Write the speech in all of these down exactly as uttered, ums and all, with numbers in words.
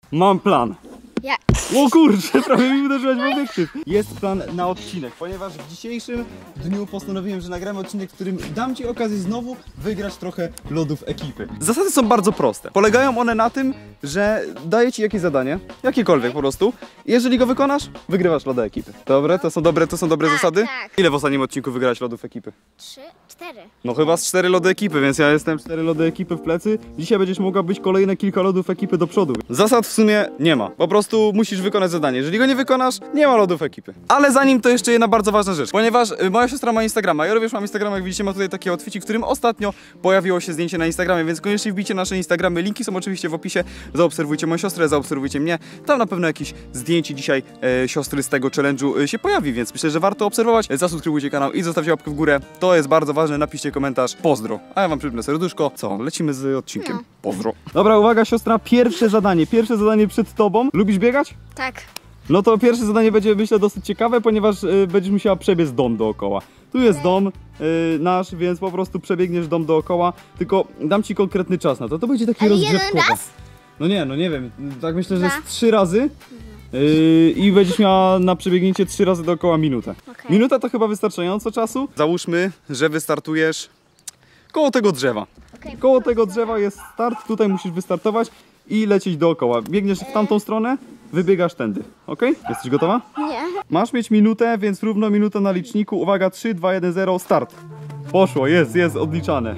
Mam plan. Ja. O kurczę, prawie mi uderzyłeś w obiektyw. Jest plan na odcinek, ponieważ w dzisiejszym dniu postanowiłem, że nagramy odcinek, w którym dam ci okazję znowu wygrać trochę lodów ekipy. Zasady są bardzo proste. Polegają one na tym, że daję ci jakieś zadanie, jakiekolwiek po prostu. Jeżeli go wykonasz, wygrywasz lody ekipy. Dobre? To są dobre, to są dobre Tak, zasady? tak. Ile w ostatnim odcinku wygrałeś lodów ekipy? Trzy, cztery. No chyba z cztery lody ekipy, więc ja jestem cztery lody ekipy w plecy. Dzisiaj będziesz mogła być kolejne kilka lodów ekipy do przodu. Zasad w sumie nie ma. Po prostu musisz wykonać zadanie. Jeżeli go nie wykonasz, nie ma lodów ekipy. Ale zanim to jeszcze jedna bardzo ważna rzecz. Ponieważ y, moja siostra ma Instagrama, ja również mam Instagrama, jak widzicie, ma tutaj taki outfitik, w którym ostatnio pojawiło się zdjęcie na Instagramie, więc koniecznie wbijcie nasze Instagramy. Linki są oczywiście w opisie. Zaobserwujcie moją siostrę, zaobserwujcie mnie. Tam na pewno jakieś zdjęcie dzisiaj e, siostry z tego challenge'u e, się pojawi, więc myślę, że warto obserwować. Zasubskrybujcie kanał i zostawcie łapkę w górę. To jest bardzo ważne. Napiszcie komentarz. Pozdro. A ja wam przypnę serduszko. Co? Lecimy z odcinkiem. No. Pozdro. Dobra, uwaga siostra, pierwsze zadanie. Pierwsze zadanie przed tobą. Lubisz biegać? Tak. No to pierwsze zadanie będzie, myślę, dosyć ciekawe, ponieważ y, będziesz musiała przebiec dom dookoła. Tu jest dom y, nasz, więc po prostu przebiegniesz dom dookoła, tylko dam ci konkretny czas na to. To będzie taki Ale rozgrzewkowy. jeden raz? No nie, no nie wiem. Tak myślę, że Dwa. z trzy razy y, i będziesz miała na przebiegnięcie trzy razy dookoła minutę. Okay. Minuta to chyba wystarczająco czasu. Załóżmy, że wystartujesz koło tego drzewa. Okay. Koło tego drzewa jest start, tutaj musisz wystartować i lecieć dookoła. Biegniesz w tamtą stronę, wybiegasz tędy. Ok? Jesteś gotowa? Nie. Masz mieć minutę, więc równo minutę na liczniku. Uwaga, trzy, dwa, jeden, zero, start. Poszło, jest, jest odliczane.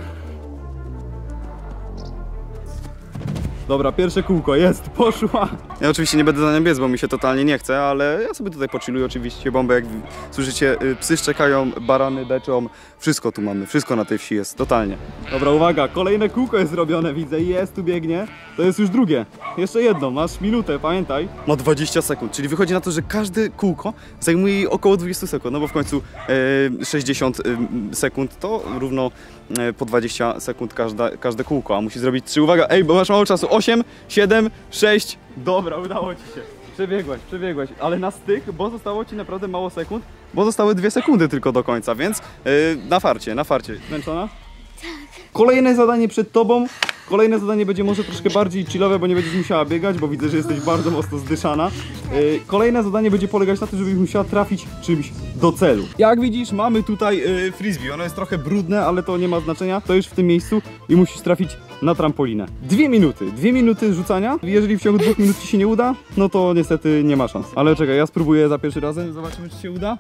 Dobra, pierwsze kółko, jest, poszła. Ja oczywiście nie będę za nią biec, bo mi się totalnie nie chce, ale ja sobie tutaj pochilluję oczywiście, bombę, jak słyszycie, psy szczekają, barany beczą, wszystko tu mamy, wszystko na tej wsi jest, totalnie. Dobra, uwaga, kolejne kółko jest zrobione, widzę, jest, tu biegnie, to jest już drugie. Jeszcze jedno, masz minutę, pamiętaj. Ma dwadzieścia sekund, czyli wychodzi na to, że każde kółko zajmuje jej około dwadzieścia sekund, no bo w końcu e, sześćdziesiąt sekund to równo e, po dwadzieścia sekund każda, każde kółko, a musi zrobić trzy, uwaga, ej, bo masz mało czasu, osiem, siedem, sześć, dobra, udało ci się. Przebiegłaś, przebiegłaś, ale na styk, bo zostało ci naprawdę mało sekund, bo zostały dwie sekundy tylko do końca, więc yy, na farcie, na farcie. Zmęczona? Tak. Kolejne zadanie przed tobą. Kolejne zadanie będzie może troszkę bardziej chillowe, bo nie będziesz musiała biegać, bo widzę, że jesteś bardzo mocno zdyszana. Yy, kolejne zadanie będzie polegać na tym, żebyś musiała trafić czymś do celu. Jak widzisz, mamy tutaj yy, frisbee. Ono jest trochę brudne, ale to nie ma znaczenia. To już w tym miejscu i musisz trafić na trampolinę. Dwie minuty. Dwie minuty rzucania. Jeżeli w ciągu dwóch minut ci się nie uda, no to niestety nie ma szans. Ale czekaj, ja spróbuję za pierwszy razem. Zobaczymy, czy się uda.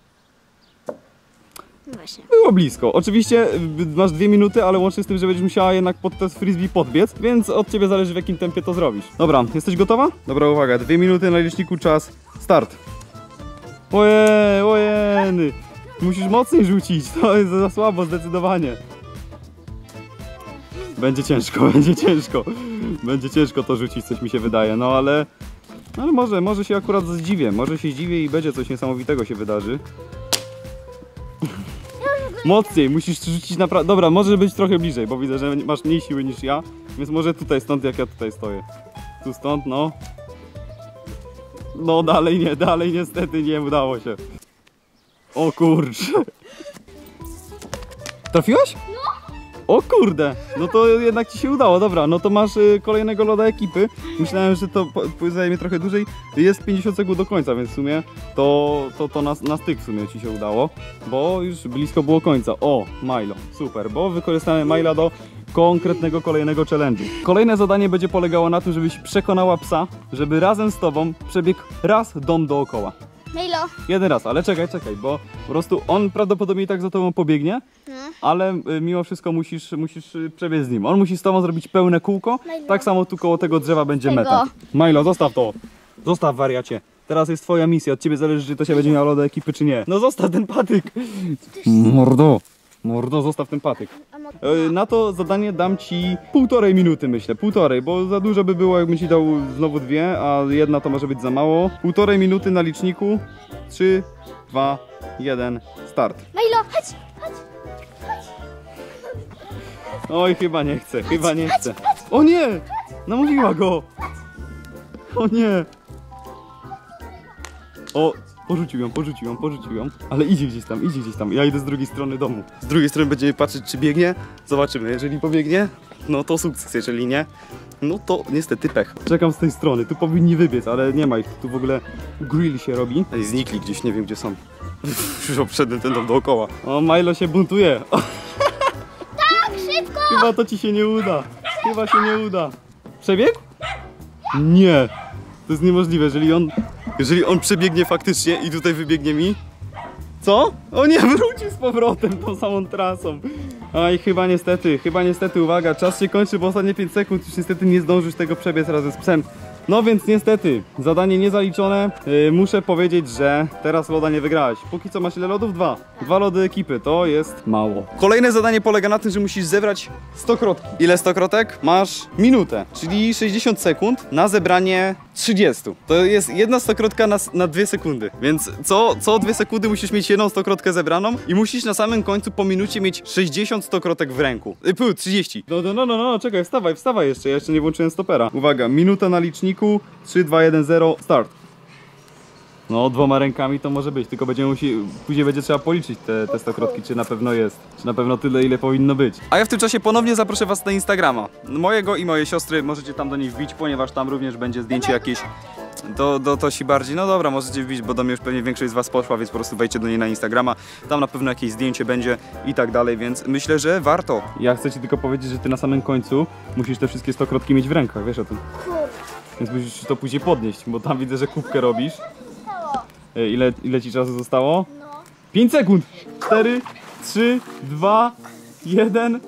Właśnie. Było blisko. Oczywiście masz dwie minuty, ale łącznie z tym, że będziesz musiała jednak pod te frisbee podbiec, więc od ciebie zależy, w jakim tempie to zrobisz. Dobra, jesteś gotowa? Dobra, uwaga, dwie minuty na liczniku, czas, start. Ojej, ojej, musisz mocniej rzucić, to jest za słabo zdecydowanie. Będzie ciężko, będzie ciężko. Będzie ciężko to rzucić, coś mi się wydaje, no ale... Ale może, może się akurat zdziwię, może się zdziwię i będzie coś niesamowitego się wydarzy. Mocniej, musisz rzucić naprawdę. Dobra, może być trochę bliżej, bo widzę, że masz mniej siły niż ja, więc może tutaj stąd, jak ja tutaj stoję. Tu stąd, no. No dalej nie, dalej niestety nie udało się. O kurczę. Trafiłaś? No. O kurde, no to jednak ci się udało, dobra, no to masz y, kolejnego loda ekipy. Myślałem, że to zajmie trochę dłużej. Jest pięćdziesiąt sekund do końca, więc w sumie to, to, to na, na styk w sumie ci się udało, bo już blisko było końca. O, Milo, super, bo wykorzystamy Mila do konkretnego kolejnego challenge'u. Kolejne zadanie będzie polegało na tym, żebyś przekonała psa, żeby razem z tobą przebiegł raz dom dookoła. Milo. Jeden raz, ale czekaj, czekaj, bo po prostu on prawdopodobnie i tak za tobą pobiegnie, No. ale y, mimo wszystko musisz, musisz y, przebiec z nim. On musi z tobą zrobić pełne kółko, Milo. tak samo tu koło tego drzewa będzie Tego. meta. Milo, zostaw to. Zostaw, wariacie. Teraz jest twoja misja, od ciebie zależy, czy to się będzie miało loda ekipy, czy nie. No zostaw ten patyk. Mordo. Mordo, zostaw ten patyk. E, Na to zadanie dam ci półtorej minuty, myślę, półtorej, bo za dużo by było, jakbym ci dał znowu dwie, a jedna to może być za mało. Półtorej minuty na liczniku. Trzy, dwa, jeden, start. Milo, chodź, chodź. Oj, chyba nie chcę, chyba nie chcę. O nie! Namówiła go! O nie! O, Porzucił ją, porzucił ją, porzucił ją. Ale idzie gdzieś tam, idzie gdzieś tam. Ja idę z drugiej strony domu. Z drugiej strony będziemy patrzeć, czy biegnie. Zobaczymy. Jeżeli pobiegnie, no to sukces. Jeżeli nie, no to niestety pech. Czekam z tej strony. Tu powinni wybiec, ale nie ma ich. Tu w ogóle grill się robi. Ej, znikli gdzieś, nie wiem gdzie są. Już obszedłem ten dom dookoła. O, Milo się buntuje. Tak, szybko! Chyba to ci się nie uda. Chyba się nie uda. Przebiegł? Nie. To jest niemożliwe, jeżeli on... Jeżeli on przebiegnie faktycznie i tutaj wybiegnie mi... Co? O nie, wrócił z powrotem tą samą trasą. Oj, chyba niestety, chyba niestety, uwaga, czas się kończy, bo ostatnie pięć sekund już niestety nie zdążysz tego przebiec razem z psem. No więc niestety, zadanie niezaliczone. Yy, muszę powiedzieć, że teraz loda nie wygrałeś. Póki co masz ile lodów? Dwa. Dwa lody ekipy, to jest mało. Kolejne zadanie polega na tym, że musisz zebrać sto krotki. Ile sto krotek? Masz minutę, czyli sześćdziesiąt sekund na zebranie trzydzieści. To jest jedna stokrotka na, na dwie sekundy. Więc co, co dwie sekundy musisz mieć jedną stokrotkę zebraną i musisz na samym końcu po minucie mieć sześćdziesiąt stokrotek w ręku. Yy, pół, trzydzieści. No, no, no, no, no, czekaj, wstawaj, wstawaj jeszcze, ja jeszcze nie włączyłem stopera. Uwaga, minuta na liczniku. trzy, dwa, jeden, zero, start. No, dwoma rękami to może być, tylko będziemy musi, później będzie trzeba policzyć te, te stokrotki, czy na pewno jest, czy na pewno tyle, ile powinno być. A ja w tym czasie ponownie zaproszę was na Instagrama, mojego i mojej siostry, możecie tam do niej wbić, ponieważ tam również będzie zdjęcie jakieś do, do Tosi bardziej. No dobra, możecie wbić, bo do mnie już pewnie większość z was poszła, więc po prostu wejdźcie do niej na Instagrama, tam na pewno jakieś zdjęcie będzie i tak dalej, więc myślę, że warto. Ja chcę ci tylko powiedzieć, że ty na samym końcu musisz te wszystkie stokrotki mieć w rękach, wiesz o tym. Więc musisz to później podnieść, bo tam widzę, że kubkę robisz. E, ile, ile ci czasu zostało? No. pięć sekund! cztery, trzy, dwa, jeden.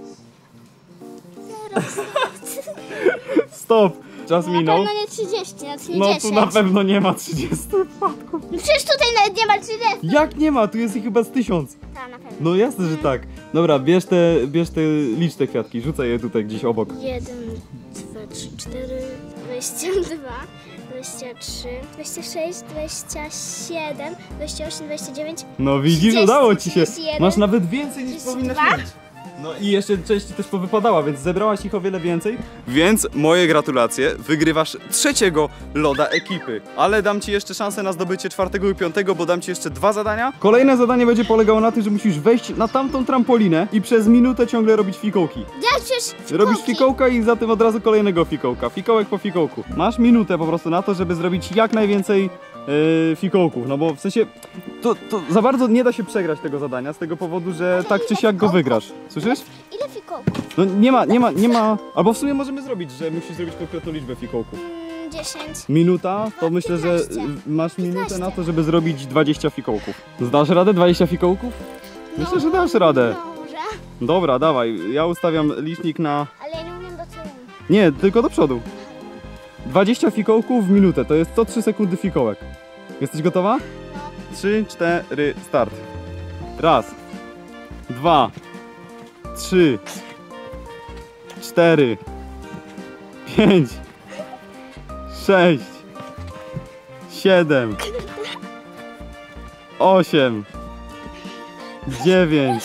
Stop! Czas Na minął. pewno nie trzydzieści, nawet nie No dziesięć. tu na pewno nie ma trzydziestu wypadków. No przecież tutaj nawet nie ma trzydzieści. Jak nie ma? Tu jest ich chyba z tysiąc. Tak, na pewno. No jasne, że tak. Dobra, bierz te, bierz te, licz te kwiatki, rzucaj je tutaj gdzieś obok. jeden, dwa, trzy, cztery, dwadzieścia dwa, dwadzieścia trzy, dwadzieścia sześć, dwadzieścia siedem, dwadzieścia osiem, dwadzieścia dziewięć. No widzisz, trzydzieści, udało ci się. trzydzieści jeden, Masz nawet więcej niż trzydzieści powinnaś dwa. mieć. No i jeszcze część ci też powypadała, więc zebrałaś ich o wiele więcej. Więc moje gratulacje, wygrywasz trzeciego loda ekipy. Ale dam ci jeszcze szansę na zdobycie czwartego i piątego, bo dam ci jeszcze dwa zadania. Kolejne zadanie będzie polegało na tym, że musisz wejść na tamtą trampolinę i przez minutę ciągle robić fikołki. Ja przecież Robisz fikołki. fikołka i za tym od razu kolejnego fikołka. Fikołek po fikołku. Masz minutę po prostu na to, żeby zrobić jak najwięcej yy, fikołków. No bo w sensie to, to za bardzo nie da się przegrać tego zadania z tego powodu, że tak czy siak go wygrasz. Słyszysz? Ile fikołków? No nie ma, nie ma, nie ma. Albo w sumie możemy zrobić, że musisz zrobić konkretną liczbę fikołków. Mm, dziesięć. Minuta, to myślę, że y, masz minutę na to, żeby zrobić dwadzieścia fikołków. Zdasz radę dwadzieścia fikołków? Myślę, że dasz radę. Może, Dobra, dawaj. Ja ustawiam licznik na... ale ja nie umiem do tyłu. Nie, tylko do przodu. dwadzieścia fikołków w minutę, to jest co trzy sekundy fikołek. Jesteś gotowa? trzy, cztery, start. Raz, dwa, trzy, cztery, pięć, sześć, siedem, osiem, dziewięć,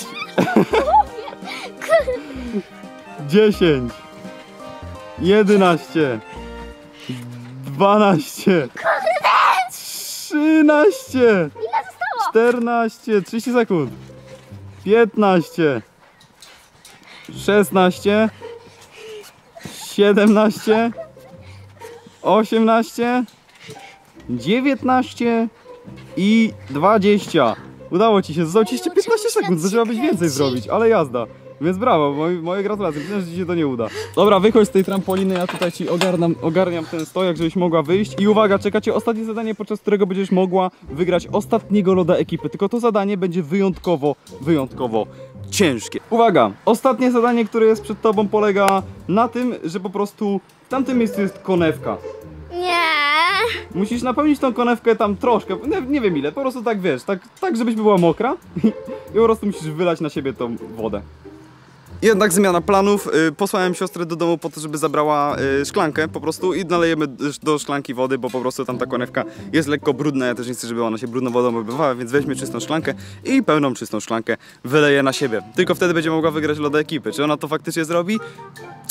dziesięć, jedenaście, dwanaście, trzynaście, Ile zostało? czternaście, trzydzieści sekund, piętnaście, szesnaście, siedemnaście, osiemnaście, dziewiętnaście i dwadzieścia. Udało ci się, zostało ci jeszcze piętnaście sekund, zaczęłabyś więcej zrobić, ale jazda. Więc brawo, moje, moje gratulacje, myślę, że ci się to nie uda. Dobra, wychodź z tej trampoliny, ja tutaj ci ogarnam, ogarniam ten stojak, żebyś mogła wyjść. I uwaga, czekacie ostatnie zadanie, podczas którego będziesz mogła wygrać ostatniego loda ekipy. Tylko to zadanie będzie wyjątkowo, wyjątkowo ciężkie. Uwaga, ostatnie zadanie, które jest przed tobą, polega na tym, że po prostu w tamtym miejscu jest konewka. Nie. Musisz napełnić tą konewkę tam troszkę, nie, nie wiem ile, po prostu tak wiesz, tak, tak żebyś była mokra i po prostu musisz wylać na siebie tą wodę. Jednak zmiana planów, yy, posłałem siostrę do domu po to, żeby zabrała yy, szklankę po prostu i nalejemy do szklanki wody, bo po prostu tam ta konewka jest lekko brudna, ja też nie chcę, żeby ona się brudną wodą obywała, więc weźmie czystą szklankę i pełną czystą szklankę wyleje na siebie. Tylko wtedy będzie mogła wygrać loda ekipy. Czy ona to faktycznie zrobi?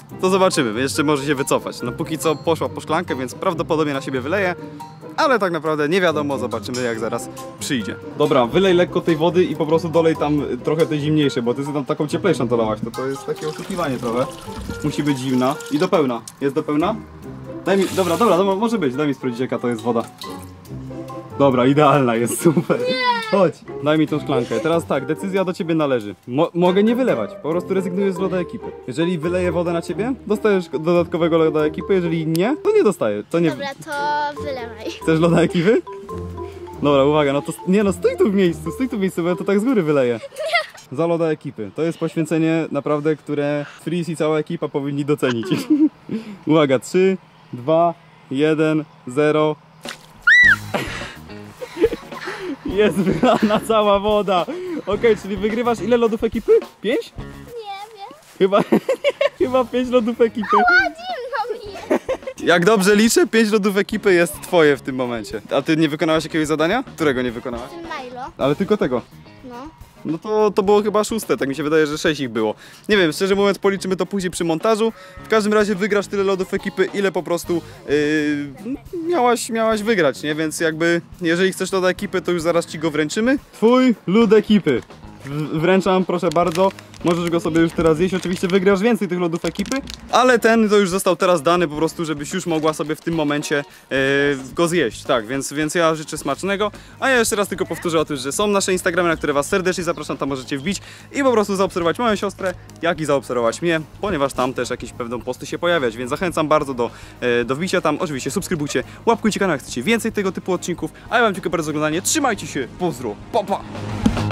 to zobaczymy, jeszcze może się wycofać. No póki co poszła po szklankę, więc prawdopodobnie na siebie wyleje, ale tak naprawdę nie wiadomo, zobaczymy jak zaraz przyjdzie. Dobra, wylej lekko tej wody i po prostu dolej tam trochę tej zimniejszej, bo ty sobie tam taką cieplejszą dolałaś, to to jest takie oszukiwanie trochę. Musi być zimna. I do pełna. Jest do pełna? Daj mi, dobra, dobra, dobra, może być, daj mi sprawdzić jaka to jest woda. Dobra, idealna jest, super. Chodź, daj mi tą szklankę. Teraz tak, decyzja do ciebie należy. Mo mogę nie wylewać, po prostu rezygnuję z loda ekipy. Jeżeli wyleję wodę na ciebie, dostajesz dodatkowego loda ekipy, jeżeli nie, to nie dostaję. To nie... Dobra, to wylewaj. Chcesz loda ekipy? Dobra, uwaga, no to nie no, stój tu w miejscu, stój tu w miejscu, bo ja to tak z góry wyleję. Za loda ekipy. To jest poświęcenie naprawdę, które Freeze i cała ekipa powinni docenić. Uwaga, trzy, dwa, jeden, zero. Jest wylana cała woda. Okej, okay, czyli wygrywasz ile lodów ekipy? Pięć? Nie wiem. Chyba, chyba pięć lodów ekipy. Zimno mi jest. Jak dobrze liczę, pięć lodów ekipy jest twoje w tym momencie. A ty nie wykonałaś jakiegoś zadania? Którego nie wykonałaś? Milo. Ale tylko tego. No. No to, to było chyba szóste, tak mi się wydaje, że sześć ich było. Nie wiem, szczerze mówiąc policzymy to później przy montażu. W każdym razie wygrasz tyle lodów ekipy, ile po prostu yy, miałaś, miałaś wygrać, nie? Więc jakby, jeżeli chcesz loda ekipy, to już zaraz ci go wręczymy. Twój lód ekipy. W wręczam, proszę bardzo. Możesz go sobie już teraz zjeść. Oczywiście wygrasz więcej tych lodów ekipy, ale ten to już został teraz dany po prostu, żebyś już mogła sobie w tym momencie yy, go zjeść. Tak, więc, więc ja życzę smacznego. A ja jeszcze raz tylko powtórzę o tym, że są nasze Instagramy, na które was serdecznie zapraszam, tam możecie wbić i po prostu zaobserwować moją siostrę, jak i zaobserwować mnie, ponieważ tam też jakieś pewne posty się pojawiać, więc zachęcam bardzo do, yy, do wbicia tam. Oczywiście subskrybujcie, łapkujcie kanał, jak chcecie więcej tego typu odcinków, a ja wam dziękuję bardzo za oglądanie. Trzymajcie się, pozdro, pa pa!